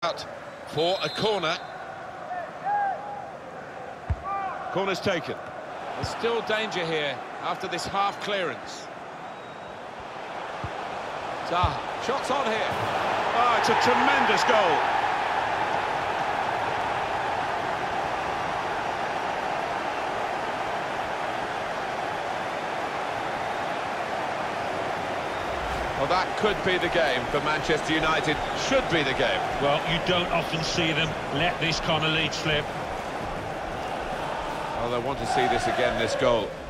For a corner. Corner's taken. There's still danger here after this half clearance. Zaha, shots on here. Oh, it's a tremendous goal. Well, that could be the game for Manchester United. Should be the game. Well, you don't often see them let this kind of lead slip. Well, they want to see this again, this goal.